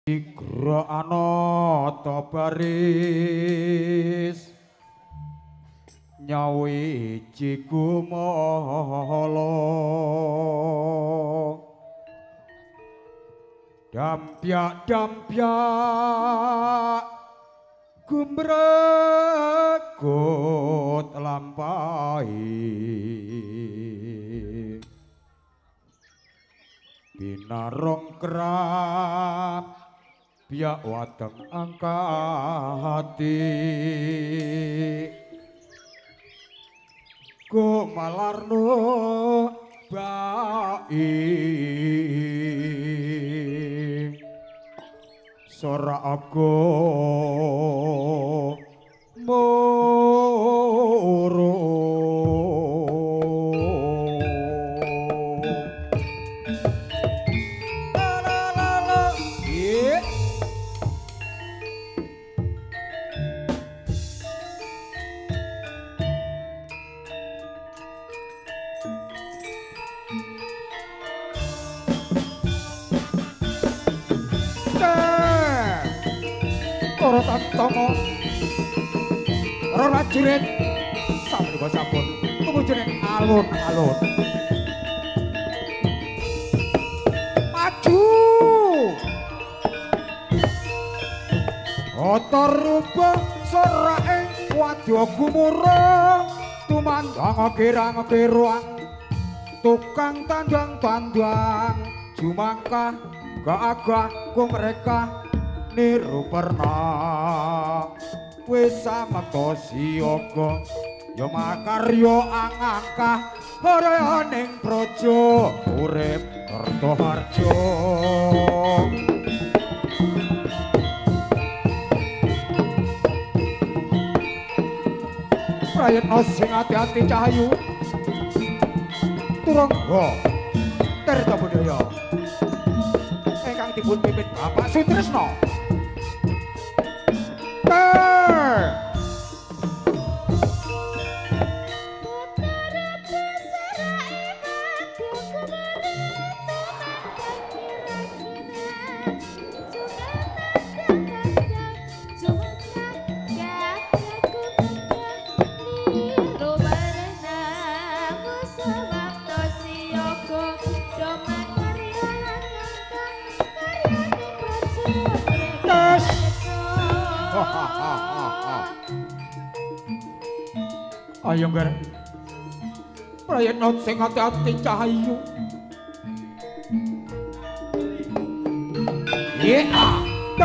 Igra anata baris nyawi cigumala dampyak gumregut lampahi binarong kerap biak wadeng angkati gumalarno bai sora aku moro Para tantama para prajurit sampun sampun tumujune alun-alun maju otor rubah seraing wadya gumurung tumandang kirang-kirang tukang tandang-tandang jumangkah gagah ku mereka niru pernah wis samekta siyaga ya makarya angangkah ora ning praja urip Kertaharja prayitna sing ati-ati cahayu turangga Tirta Budaya ingkang dipun pimpin Bapak Sutresna ayo ngger prayitna sing ati-ati cahayu yeah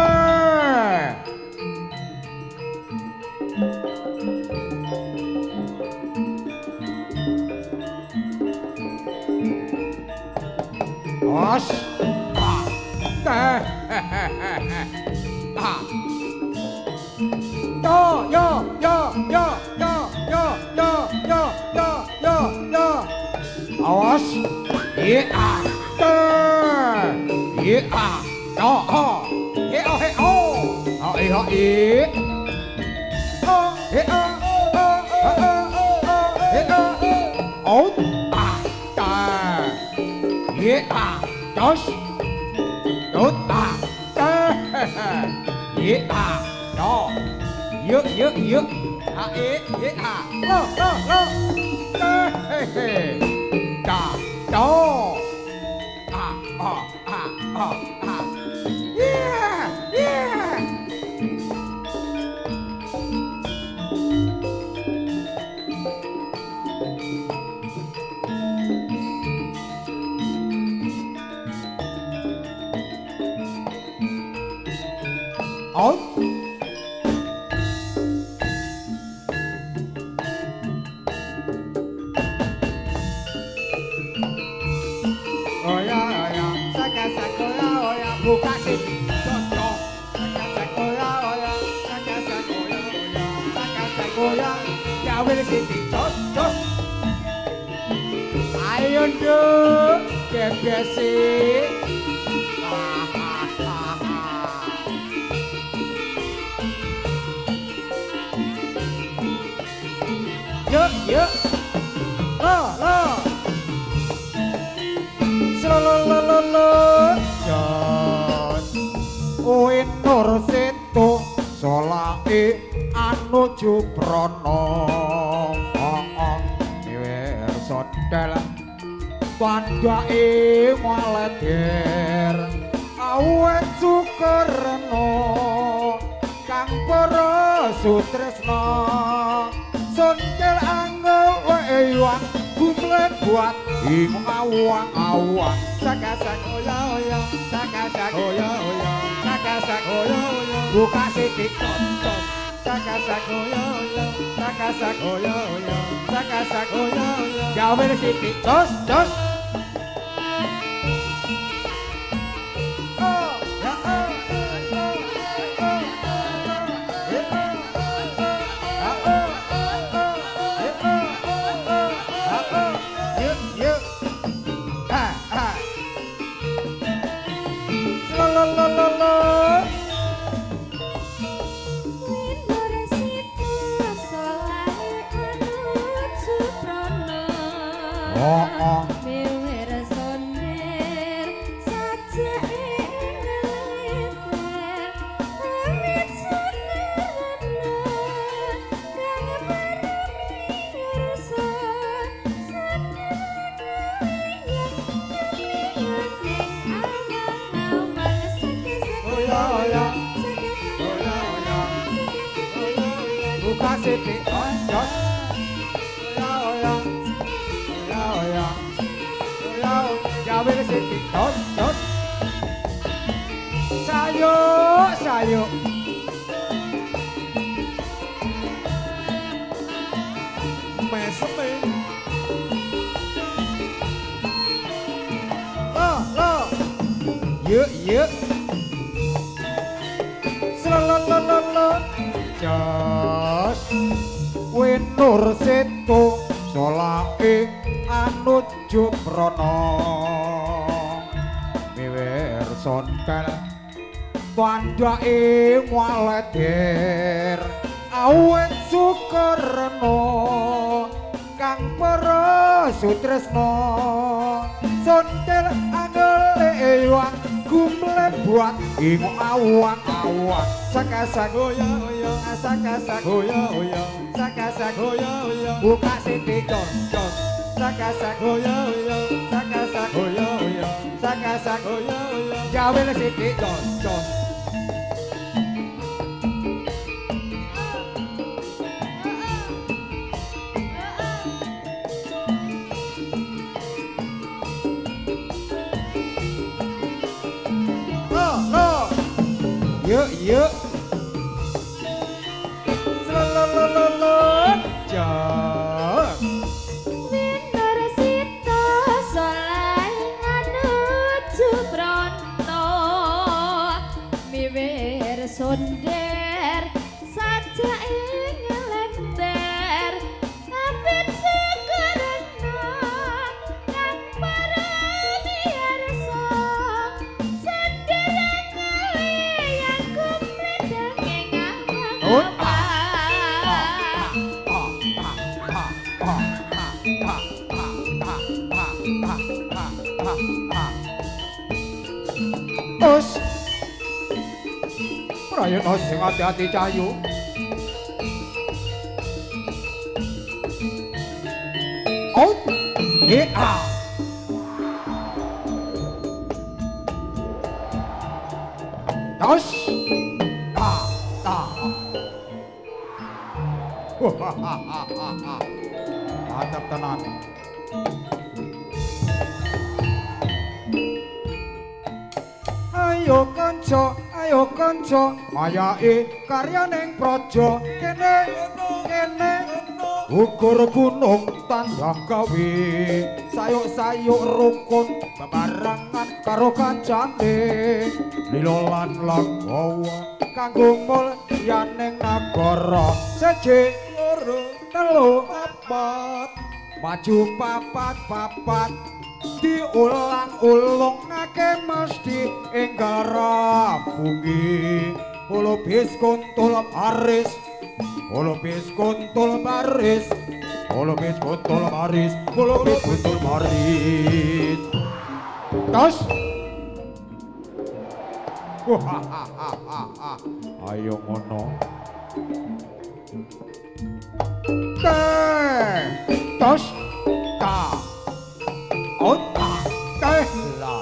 os awas iya iya oh iya oh iya iya oh iya dos dos iya no yuk lo da do yeah oh buka sih cocok goyang jawil siti cocok ayo dong gebesi yuk lo Winur Setu solake anuju prana wirsa dalan pandake maledir awet Sukarna kang para sutresna sontel anggo wewang gumlet buat ing awang-awang sakasak oya-oya sakasak oya-oya sakasak oya-oya buka sithik tonton sakasak oya-oya sakasak oya-oya sakasak oya-oya gawe sithik jos jos sayuk meseme lo yuk slalala jos Winur Setu solake anuju prana miwirsa dalan pandake maledir awet Sukarna kang para sutresna sontel angle wang gumlet buat ing awang-awang sakasak oya-oya sakasak oya-oya sakasak oya-oya buka sithik tonton sakasak oya-oya sakasak oya-oya sakasak oya-oya gawe sithik tonton yuk slalala jos Winur Setu solake anuju prana miwirsa der sajake ngelender abet Sukarna kang para mirsa sederenge yang kumplit daging Os Prayana sing ati-ati cayu out hit dos mantap tenan ayo kanca mayake karyaning praja kene ukur gunung tandang gawe sayuk-sayuk rukun bebarengan karo kancane lilo lan langgawa kanggo mulyaning nagara siji loro telu papat maju papat diulang-ulungake mesti enggal rapungi ulubis kuntul baris ulubis kuntul baris ulubis kuntul baris ulubis kuntul baris tos Ayo ngono. Tos ta. Ota teh la.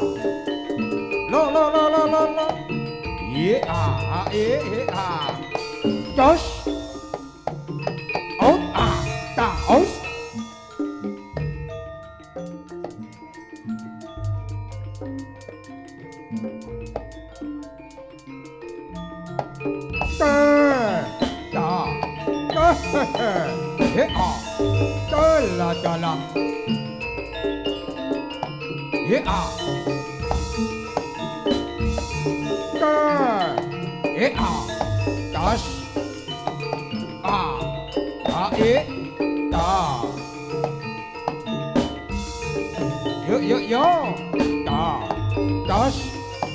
Lo. Ye a. Tos. Ota ta os. Jalan. Das. Yo. Das.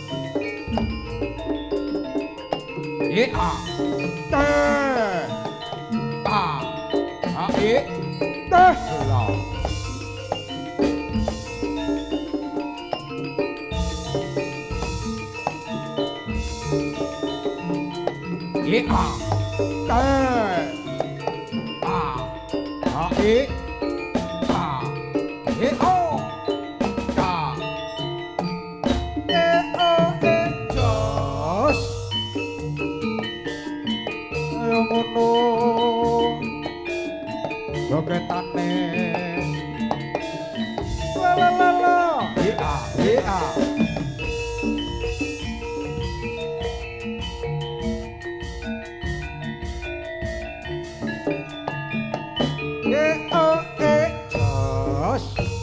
Jogetane la ya jos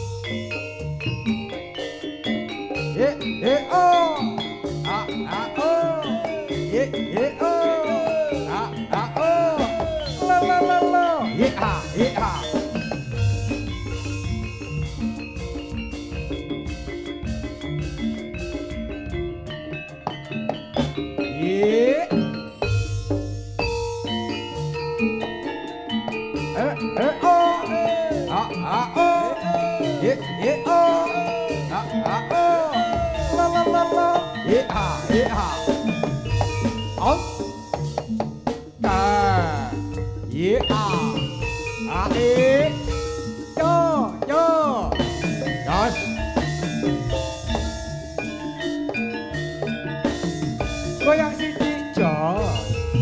goyang siji jos.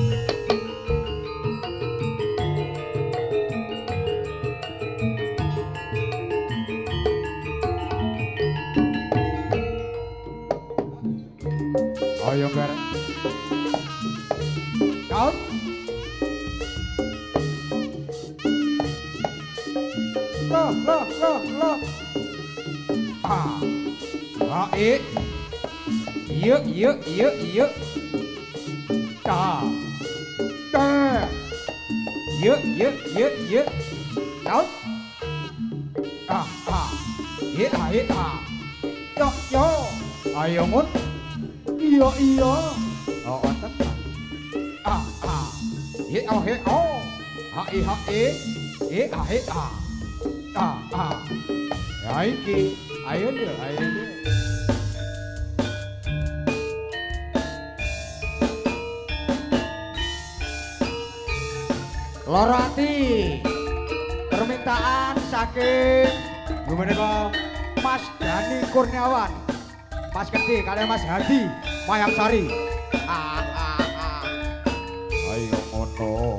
Ayo bareng. Out. Loh. Yuk. Ta. Yuk. Out. Yo. Ayo mun. Iya. Oh, otak. Ya iki, ayo deh. Loro ati. Permintaan saking Gumenika Mas Dani Kurniawan. Mas Gede kalian Mas Hadi Mayangsari. Ayo ngono.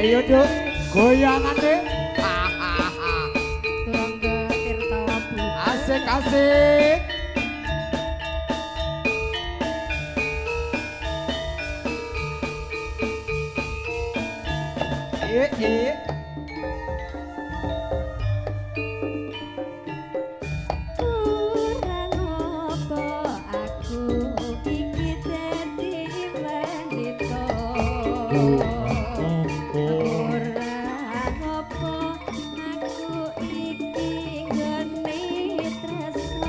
Ayo duk, goyangane. Turangga Tirta Wabu. Asik-asik. Iya. Kurang apa aku iki dadi wanita. Kurang apa aku iki nggone tresno.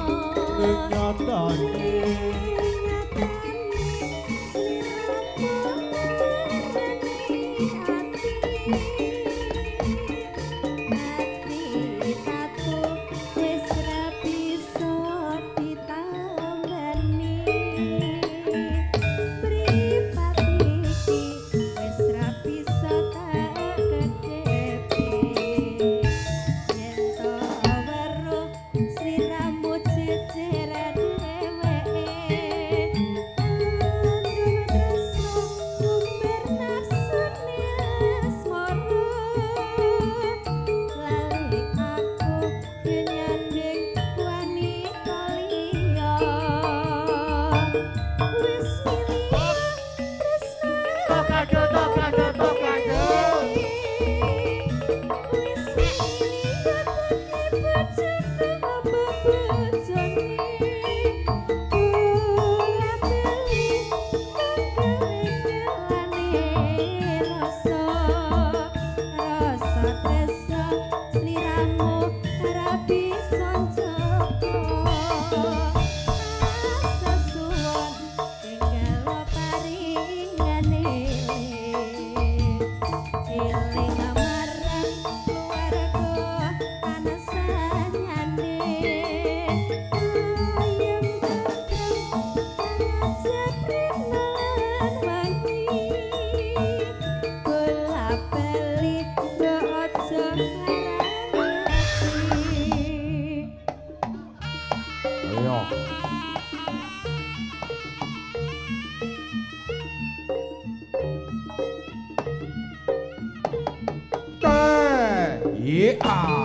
Iya,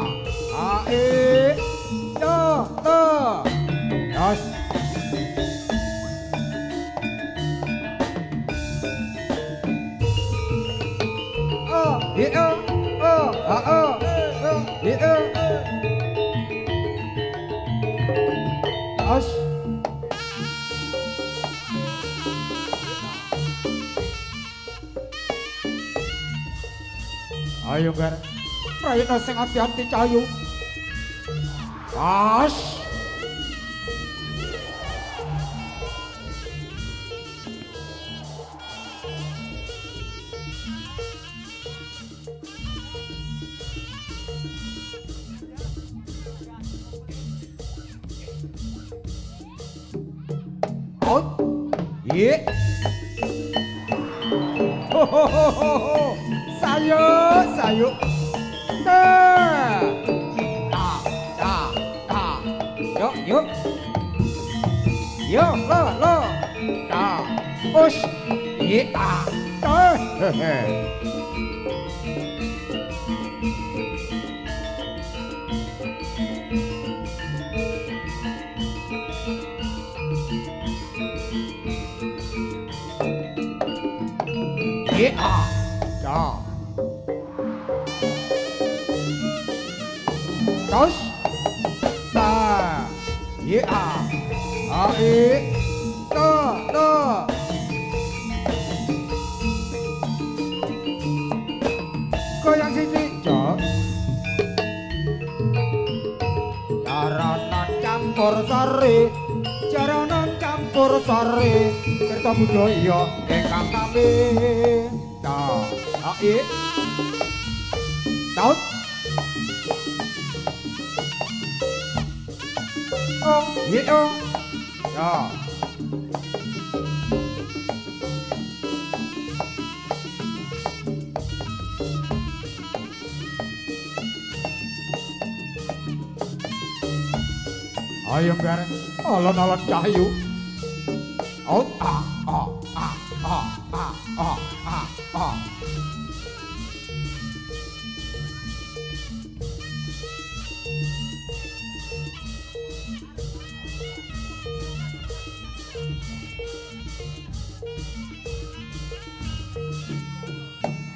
ae, yo, yos. Iya, iya, yos. Ayo gar, prayana sing ati-ati cahayu. Pas. Out. Ye. Ho ho ho ho. Sayu. Ta. Yuk. Yo, lo. Ta. Push. Ye. Ta. Yeah. Terus. Ta. Yeah. Ae. To. Goyang siji, Cok. Jaranan campur sari. Tirta budaya ingkang kami. Ta. Ae. Taut. Oh, iya. Ya. Ayo bareng alon-alon cahayu. Oh,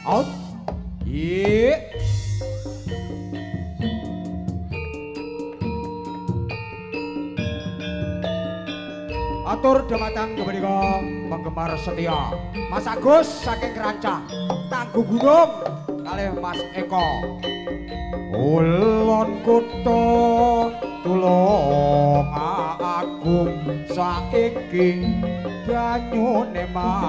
Out. Iya. Atur dumateng kemenika penggemar setia Mas Agus saking Kerancah, Tangguh Gunung kalih Mas Eko. Ulon kutha tulung agung saiki banyune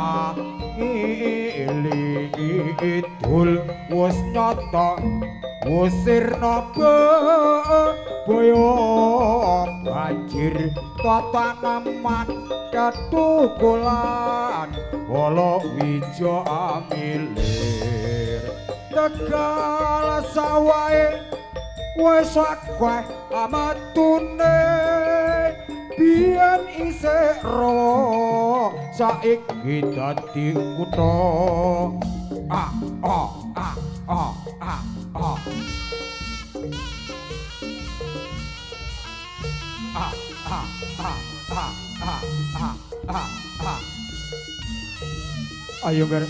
iling idul wis nyata usirna boyo banjir tataneman ketukulan wala wijo amilir tegal sawae wis akeh amatune biyen isih rawa saiki dadi kutha ayo ber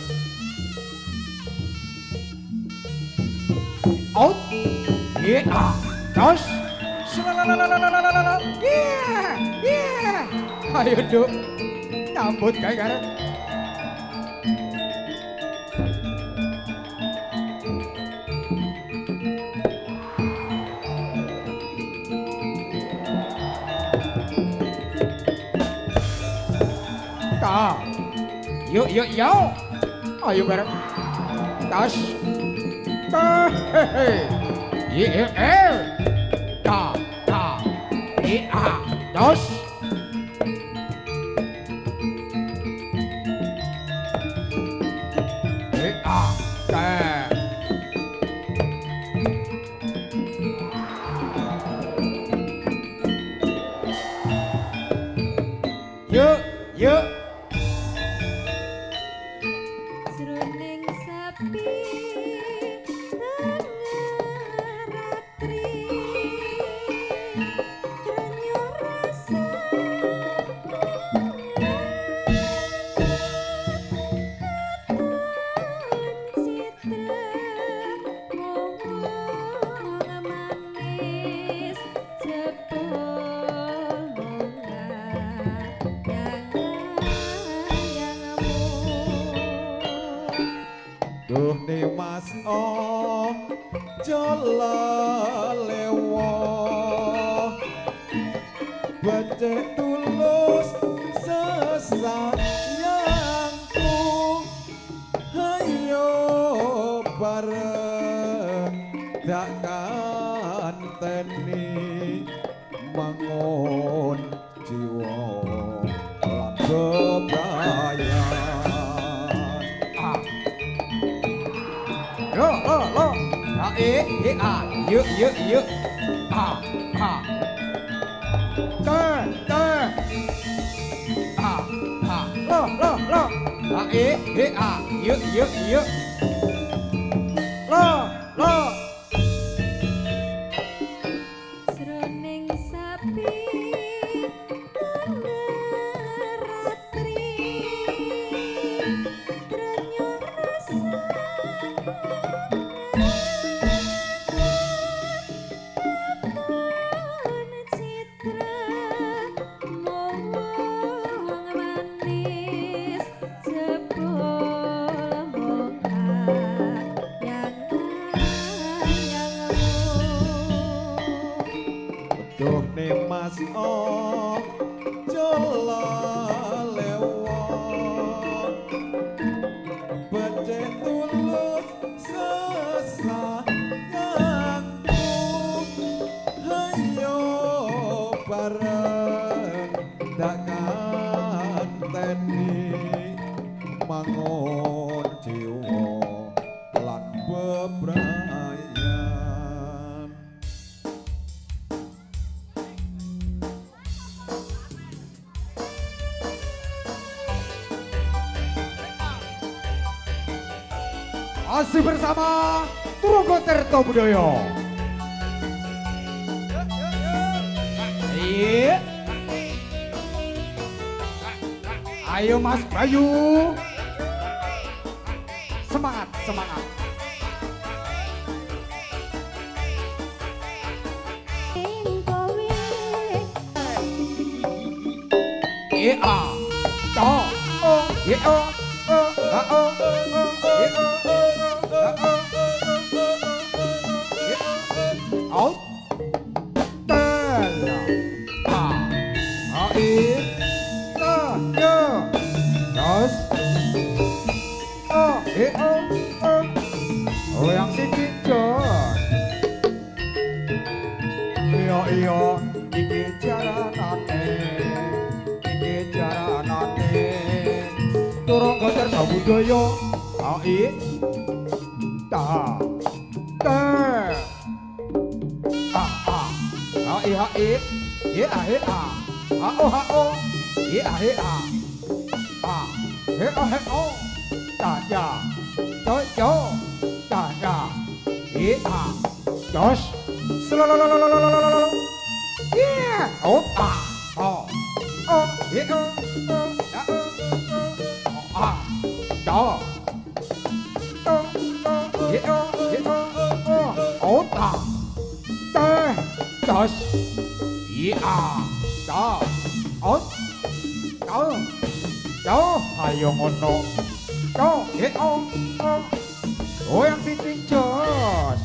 out yeah terus yeah ayo duk nyambut kayak gara ta yuk ayo bareng tas ta hehe ta dos yuk Jroning sepi tengah ratri renyo rasa duh ne mas jala lewo becek tulus sesayangku ayo bareng dak kanteni mangun jiwa lan bebrayan lo yuk yuk lo Jroning sepi tengah ratri renyo rasa duh ne mas jala lewo becek tulus sesayangku ayo bareng dak kanteni mangun jiwa lan bebrayan. Masih bersama Turugo Tirto Budoyo. Iya. Ayo Mas Bayu. Semangat, semangat. ing kowe Ye a. To. O. Ye o. O. A o. O. Ye o. A o. Ye o. Out. Tela. A. A i. Ta. Yo. Terus. O. Ye o. O. Oh yang siji Jos. Iya iya iki jalanane. Iki jalanane. Turung gocer budaya. Ai. Ta. Ta. A a. Ai ha i. Ye a he a. A o ha o. Ye a he a. A. He o he o. Ta ya. Cho cho. Ta ya. Ye a. Jos. Slolololololololol. Yeah. Oh a. Oh. Oh. Ye o. Oh. Ya o. Oh a. Cho. To. To. Ye o. Ye o. Oh. Oh ta. Ta. Jos. Ye a. Ta. Oh. Cho. Cho. Ayo ngono. Cho. Ye o. Oh. Oh yang siji Jos.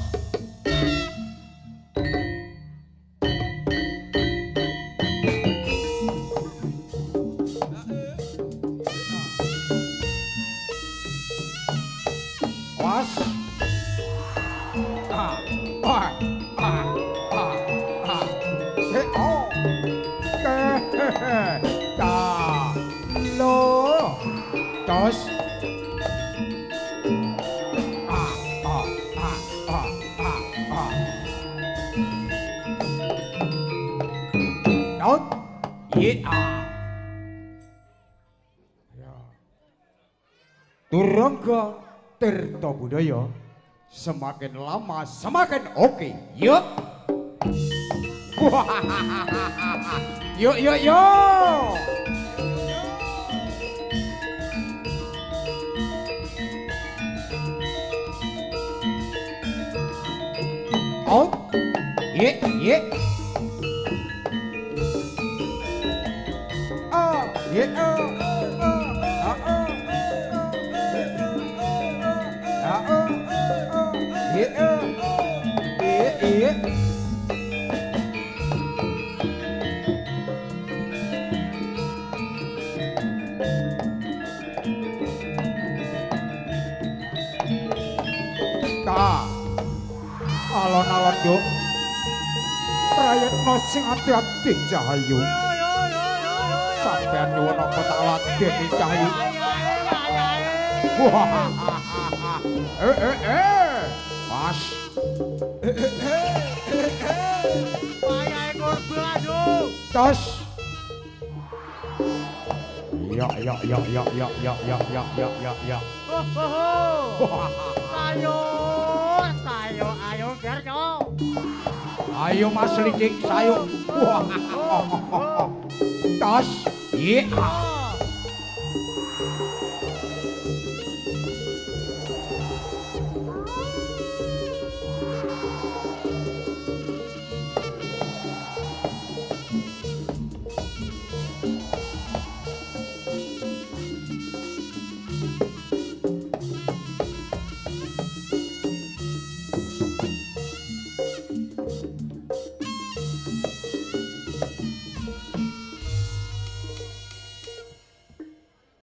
Was. Ah. Ah. Ah. Ah. Ah. He o. Ke. Ta. Lo. Jos. Ah. Ah. Ah. Ah. Ah. Ah. Daud. Ye a. Ya. Turangga Tirta Budaya semakin lama semakin oke. Yuk. Yuk yuk yuk. Oh. Ye ye. Oh, ye oh. Alon-alon yuk prayitna sing ati-ati Cahayu sampeyan nyuwun apa tak ladeni Cahayu. Mas wayahe korban aduh tos ya ayo Gerjo ayo Mas Licik sayo tos iya